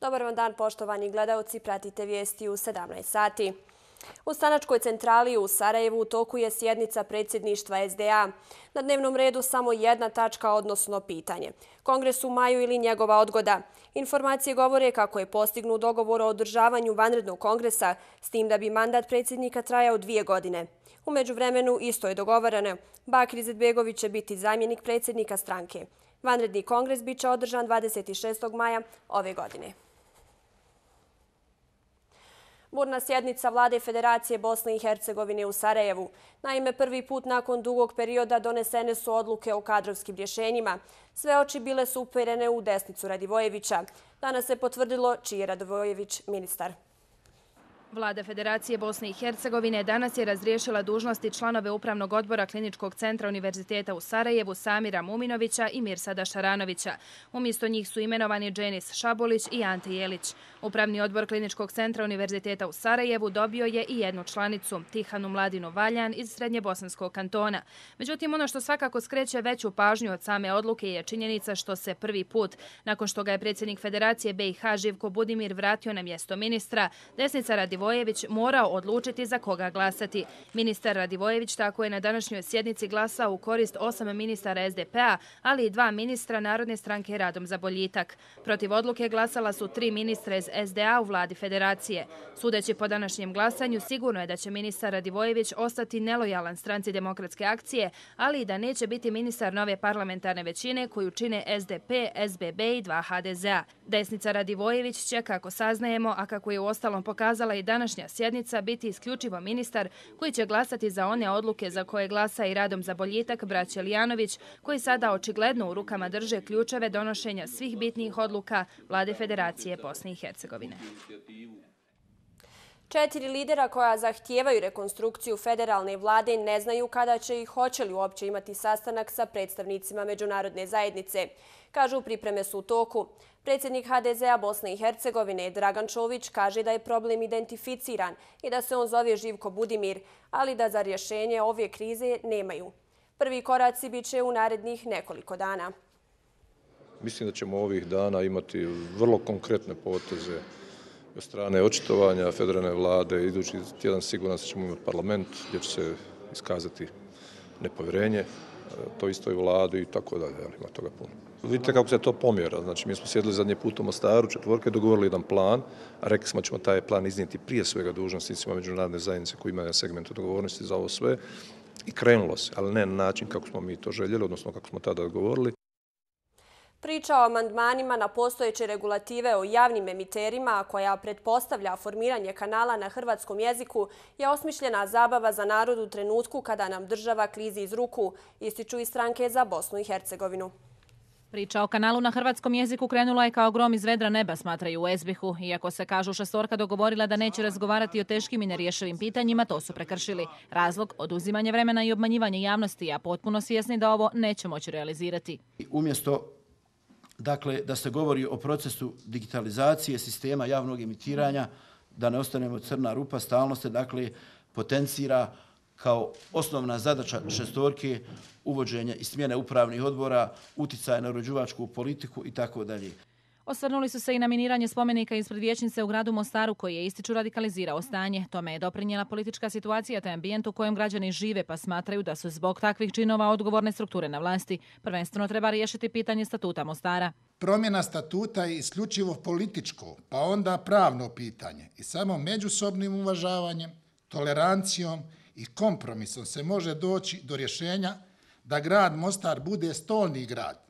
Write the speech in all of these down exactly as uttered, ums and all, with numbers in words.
Dobar vam dan, poštovani gledaoci, pratite vijesti u sedamnaest sati. U stanačkoj centrali u Sarajevu u toku je sjednica predsjedništva S D A. Na dnevnom redu samo jedna tačka, odnosno pitanje. Kongres u maju ili njegova odgoda. Informacije govore kako je postignut dogovor o održavanju vanrednog kongresa, s tim da bi mandat predsjednika trajao dvije godine. U međuvremenu isto je dogovoreno. Bakir Izetbegović će biti zamjenik predsjednika stranke. Vanredni kongres biće održan dvadeset šestog maja ove godine. Burna sjednica Vlade Federacije Bosne i Hercegovine u Sarajevu. Naime, prvi put nakon dugog perioda donesene su odluke o kadrovskim rješenjima. Sve oči bile su uperene u desnicu Radivojevića. Danas se potvrdilo čiji je Radivojević ministar. Vlada Federacije Bosne i Hercegovine danas je razriješila dužnosti članove Upravnog odbora Kliničkog centra Univerziteta u Sarajevu Samira Muminovića i Mirsada Šaranovića. Umjesto njih su imenovani Dženis Šabulić i Ante Jelić. Upravni odbor Kliničkog centra Univerziteta u Sarajevu dobio je i jednu članicu, Tihanu Mladinu Valjan iz Srednjebosanskog kantona. Međutim, ono što svakako skreće veću pažnju od same odluke je činjenica što se prvi put, nakon što ga je predsjednik Federacije B i H Živko Budimir vratio na mjesto ministra, desnica Radivojević Radivojević morao odlučiti za koga glasati. Ministar Radivojević tako je na današnjoj sjednici glasao u korist osam ministara S D P-a, ali i dva ministra Narodne stranke Radom za boljitak. Protiv odluke glasala su tri ministra iz S D A u vladi Federacije. Sudeći po današnjem glasanju, sigurno je da će ministar Radivojević ostati nelojalan stranci Demokratske akcije, ali i da neće biti ministar nove parlamentarne većine koju čine S D P, S B B i dva H D Z-a. Desnica Radivojević će, kako saznajemo, a kako je uostalom pokazala i današnja sjednica, biti isključivo ministar koji će glasati za one odluke za koje glasa i Radom za boljitak braće Lijanović, koji sada očigledno u rukama drže ključeve donošenja svih bitnijih odluka Vlade Federacije Bosne i Hercegovine. Četiri lidera koja zahtijevaju rekonstrukciju federalne vlade ne znaju kada će i hoće li uopće imati sastanak sa predstavnicima međunarodne zajednice. Kažu, pripreme su u toku. Predsjednik H D Z-a Bosne i Hercegovine Dragan Čović kaže da je problem identificiran i da se on zove Živko Budimir, ali da za rješenje ove krize nemaju. Prvi koraci bit će u narednih nekoliko dana. Mislim da ćemo ovih dana imati vrlo konkretne poteze od strane očitovanja federalne vlade. Idući tjedan sigurno ćemo imati parlament gdje će se iskazati nepovjerenje to istoj vladi i tako dalje. Ima toga puno. Vidite kako se to pomjera. Znači, mi smo sjedili zadnji put u Mostaru, četvorke, dogovorili jedan plan, a rekli smo da ćemo taj plan iznijeti prije svega dužnosnicima međunarodne zajednice koji imaju segment odgovornosti za ovo sve. I krenulo se, ali ne na način kako smo mi to željeli, odnosno kako smo tada dogovorili. Priča o amandmanima na postojeće regulative o javnim emiterima, koja pretpostavlja formiranje kanala na hrvatskom jeziku, je osmišljena zabava za narod u trenutku kada nam država klizi iz ruku, ističu i stranke za Bosnu i Hercegovinu. Priča o kanalu na hrvatskom jeziku krenula je kao grom iz vedra neba, smatraju u Esbihu. Iako se, kažu, šestorka dogovorila da neće razgovarati o teškim i nerješivim pitanjima, to su prekršili. Razlog, oduzimanje vremena i obmanjivanje javnosti, a potpuno svjesni da ovo neće moći realizirati. Umjesto dakle, da se govori o procesu digitalizacije sistema javnog emitiranja, da ne ostanemo crna rupa, stalno se dakle potencira kao osnovna zadaća šestorke uvođenje i smjene upravnih odbora, uticaj na uređivačku politiku i tako dalje. Osvrnuli su se i na miniranje spomenika ispred vijećnice u gradu Mostaru, koji je, ističu, radikalizirao stanje. Tome je doprinijela politička situacija te ambijent u kojem građani žive, pa smatraju da su zbog takvih činova odgovorne strukture na vlasti. Prvenstveno treba riješiti pitanje statuta Mostara. Promjena statuta je isključivo političko, pa onda pravno pitanje. I samo međusobnim uvažavanjem, tolerancijom i kompromisom se može doći do rješenja da grad Mostar bude stolni grad.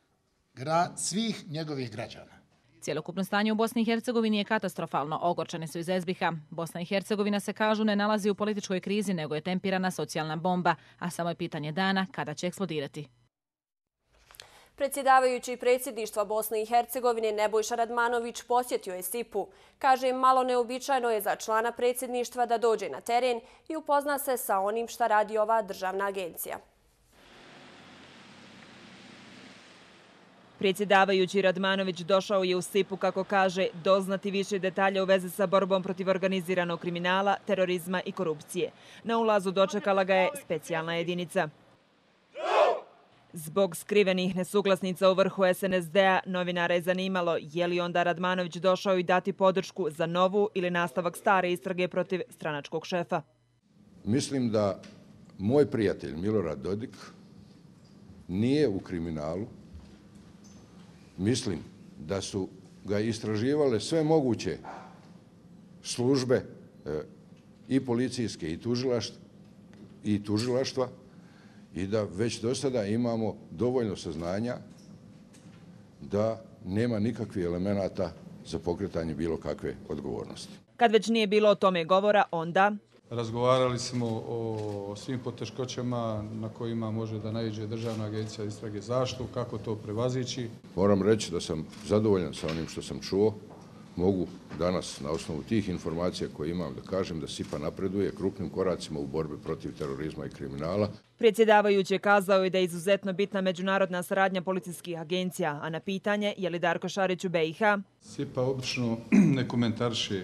Grad svih njegovih građana. Cjelokupno stanje u Bosni i Hercegovini je katastrofalno, ogorčani su iz Esbiha. Bosna i Hercegovina se, kažu, ne nalazi u političkoj krizi, nego je tempirana socijalna bomba, a samo je pitanje dana kada će eksplodirati. Predsjedavajući predsjedništva Bosne i Hercegovine Nebojša Radmanović posjetio je Sipu. Kaže, malo neobičajno je za člana predsjedništva da dođe na teren i upozna se sa onim šta radi ova državna agencija. Predsjedavajući Radmanović došao je u Sipu, kako kaže, doznati više detalja u vezi sa borbom protiv organiziranog kriminala, terorizma i korupcije. Na ulazu dočekala ga je specijalna jedinica. Zbog skrivenih nesuglasnica u vrhu S N S D-a, novinara je zanimalo je li onda Radmanović došao i dati podršku za novu ili nastavak stare istrage protiv stranačkog šefa. Mislim da moj prijatelj Milorad Dodik nije u kriminalu. Mislim da su ga istraživale sve moguće službe i policijske i tužilaštva i da već do sada imamo dovoljno saznanja da nema nikakvih elemenata za pokretanje bilo kakve odgovornosti. Kad već nije bilo o tome govora, onda... Razgovarali smo o svim poteškoćama na kojima može da naiđe Državna agencija istrage zaštitu, kako to prevazići. Moram reći da sam zadovoljan sa onim što sam čuo. Mogu danas na osnovu tih informacija koje imam da kažem da S I P A napreduje krupnim koracima u borbi protiv terorizma i kriminala. Predsjedavajući je kazao i da je izuzetno bitna međunarodna saradnja policijskih agencija, a na pitanje je li Darko Šarić u B i H. S I P A obično ne komentariše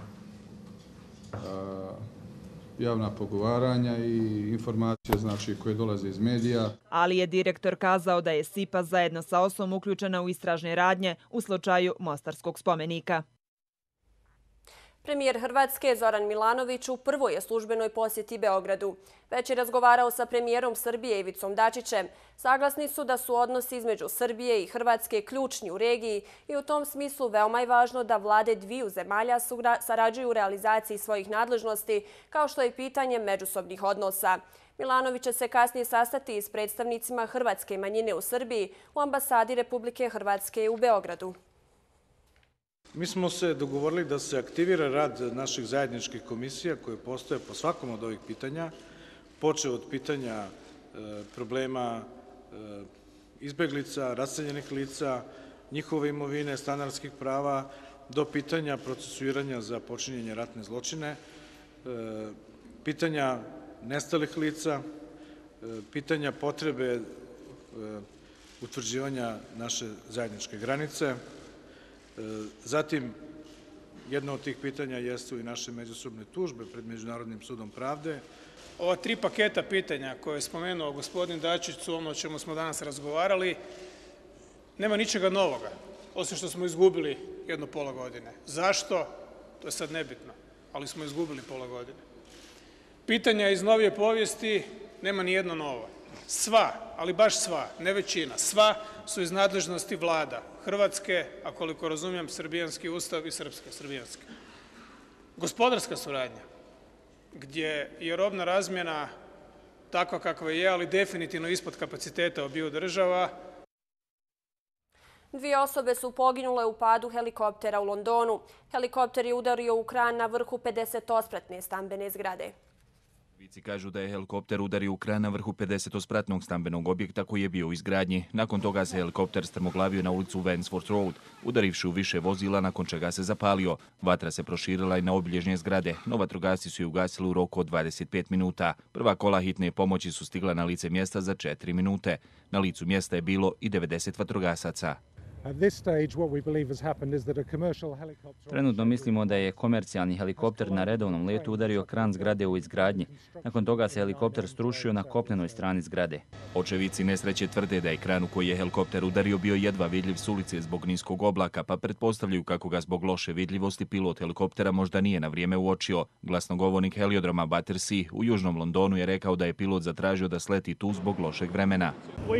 javna pogovaranja i informacije znači, koje dolaze iz medija. Ali je direktor kazao da je S I P A zajedno sa O S O-om uključena u istražne radnje u slučaju Mostarskog spomenika. Premijer Hrvatske Zoran Milanović u prvoj je službenoj posjeti Beogradu. Već je razgovarao sa premijerom Srbije Ivicom Dačićem. Saglasni su da su odnosi između Srbije i Hrvatske ključni u regiji i u tom smislu veoma je važno da vlade dviju zemalja sarađuju u realizaciji svojih nadležnosti, kao što je pitanje međusobnih odnosa. Milanović će se kasnije sastati s predstavnicima hrvatske manjine u Srbiji u ambasadi Republike Hrvatske u Beogradu. Mi smo se dogovorili da se aktivira rad naših zajedničkih komisija koje postoje po svakom od ovih pitanja, počeo od pitanja problema izbeglica, raseljenih lica, njihove imovine, stanarskih prava, do pitanja procesuiranja za počinjenje ratne zločine, pitanja nestalih lica, pitanja potrebe utvrđivanja naše zajedničke granice. Zatim, jedno od tih pitanja jesu i naše međusobne tužbe pred Međunarodnim sudom pravde. Ova tri paketa pitanja koje je spomenuo gospodin Dačić su ono o čemu smo danas razgovarali. Nema ničega novoga, osim što smo izgubili jedno pola godine. Zašto? To je sad nebitno, ali smo izgubili pola godine. Pitanja iz novije povijesti nema ni jedno novo. Sva, ali baš sva, ne većina, sva su iz nadležnosti vlada Hrvatske, a koliko razumijem srbijanski ustav i srpske, srbijanski. Gospodarska suradnja, gdje je robna razmjena takva kakva je, ali definitivno ispod kapaciteta obiju država. Dvije osobe su poginule u padu helikoptera u Londonu. Helikopter je udario u kran na vrhu pedesetospratne stambene zgrade. Vici kažu da je helikopter udario u kran na vrhu pedesetospratnog stambenog objekta koji je bio u izgradnji. Nakon toga se helikopter strmoglavio na ulicu Wandsworth Road, udarivši u više vozila, nakon čega se zapalio. Vatra se proširila i na obilježnje zgrade, no vatrogasci su je ugasili u roku od dvadeset pet minuta. Prva kola hitne pomoći su stigla na lice mjesta za četiri minute. Na licu mjesta je bilo i devedeset vatrogasaca. Trenutno mislimo da je komercijalni helikopter na redovnom letu udario kran zgrade u izgradnji. Nakon toga se helikopter strušio na kopnenoj strani zgrade. Očevici nesreće tvrde da je kran u koji je helikopter udario bio jedva vidljiv s ulice zbog niskog oblaka, pa pretpostavljaju kako ga zbog loše vidljivosti pilot helikoptera možda nije na vrijeme uočio. Glasnogovornik heliodroma Battersea u južnom Londonu je rekao da je pilot zatražio da sleti tu zbog lošeg vremena.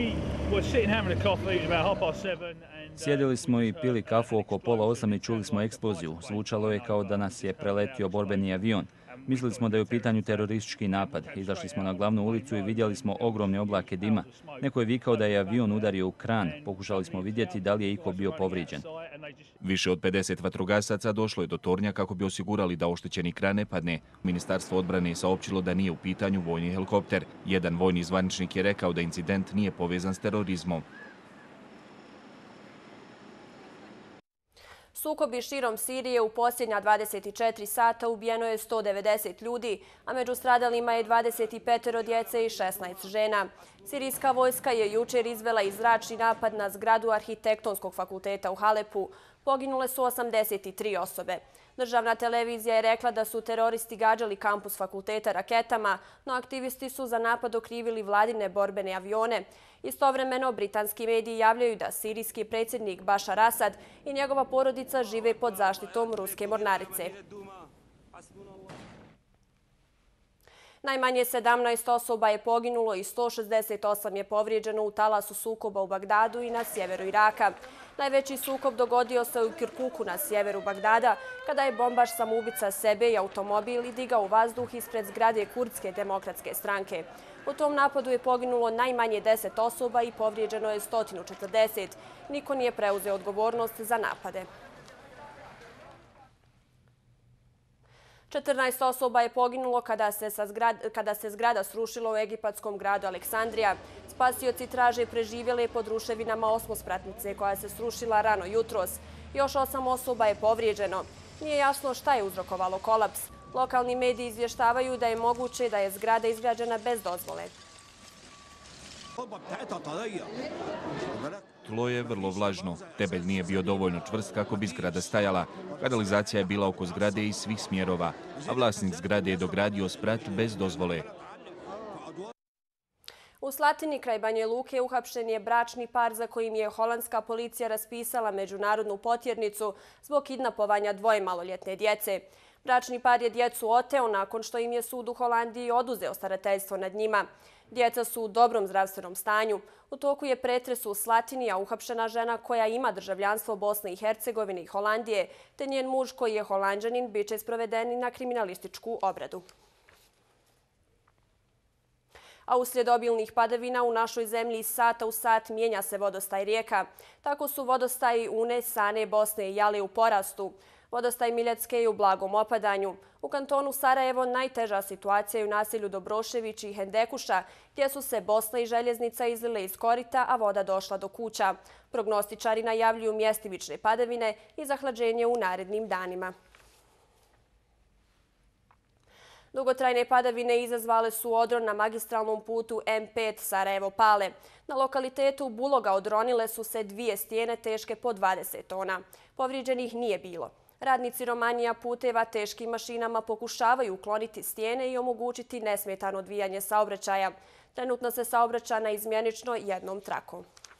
Sjedili smo i pili kafu oko pola osam i čuli smo eksploziju. Zvučalo je kao da nas je preletio borbeni avion. Mislili smo da je u pitanju teroristički napad. Izašli smo na glavnu ulicu i vidjeli smo ogromne oblake dima. Neko je vikao da je avion udario u kran. Pokušali smo vidjeti da li je iko bio povrijeđen. Više od pedeset vatrogasaca došlo je do tornja kako bi osigurali da oštećeni kran ne padne. Ministarstvo odbrane je saopćilo da nije u pitanju vojni helikopter. Jedan vojni zvaničnik je rekao da incident nije povezan s terorizmom. Sukobi širom Sirije u posljednja dvadeset četiri sata ubijeno je sto devedeset ljudi, a među stradalima je dvadeset pet djece i šesnaest žena. Sirijska vojska je jučer izvela i zračni napad na zgradu Arhitektonskog fakulteta u Halepu. Poginule su osamdeset tri osobe. Državna televizija je rekla da su teroristi gađali kampus fakulteta raketama, no aktivisti su za napad okrivili vladine borbene avione. Istovremeno, britanski mediji javljaju da sirijski predsjednik Bašar Asad i njegova porodica žive pod zaštitom ruske mornarice. Najmanje sedamnaest osoba je poginulo i sto šezdeset osam je povrijeđeno u talasu sukoba u Bagdadu i na sjeveru Iraka. Najveći sukob dogodio se u Kirkuku na sjeveru Bagdada, kada je bombaš samoubica sebe i automobil i digao u vazduh ispred zgrade Kurdske demokratske stranke. U tom napadu je poginulo najmanje deset osoba i povrijeđeno je sto četrdeset. Niko nije preuzeo odgovornost za napade. četrnaest osoba je poginulo kada se, sa zgrad, kada se zgrada srušila u egipatskom gradu Aleksandrija. Spasioci traže preživjele pod ruševinama osmospratnice koja se srušila rano jutros. Još osam osoba je povrijeđeno. Nije jasno šta je uzrokovalo kolaps. Lokalni mediji izvještavaju da je moguće da je zgrada izgrađena bez dozvole. Tlo je vrlo vlažno. Temelj nije bio dovoljno čvrst kako bi zgrada stajala. Kanalizacija je bila oko zgrade iz svih smjerova, a vlasnik zgrade je dogradio sprat bez dozvole. U Slatini kraj Banja Luke uhapšen je bračni par za kojim je holandska policija raspisala međunarodnu potjernicu zbog kidnapovanja dvoje maloljetne djece. Bračni par je djecu oteo nakon što im je sud u Holandiji oduzeo starateljstvo nad njima. Djeca su u dobrom zdravstvenom stanju. U toku je pretres u Slatini, a uhapšena žena koja ima državljanstvo Bosne i Hercegovine i Holandije, te njen muž koji je Holanđanin, bit će sprovedeni na kriminalističku obradu. A uslijed obilnih padavina u našoj zemlji iz sata u sat mijenja se vodostaj rijeka. Tako su vodostaji Une, Sane, Bosne i Jale u porastu. Vodostaj Miljacke je u blagom opadanju. U kantonu Sarajevo najteža situacija je u naselju Dobrošević i Hendekuša, gdje su se Bosna i Željeznica izlile iz korita, a voda došla do kuća. Prognostičari najavljuju mjestimične padavine i zahlađenje u narednim danima. Dugotrajne padavine izazvale su odron na magistralnom putu M pet Sarajevo-Pale. Na lokalitetu Buloga odronile su se dvije stijene teške po dvadeset tona. Povrijeđenih nije bilo. Radnici Romanija puteva teškim mašinama pokušavaju ukloniti stijene i omogućiti nesmetano odvijanje saobraćaja. Trenutno se saobraća naizmjenično jednom trakom.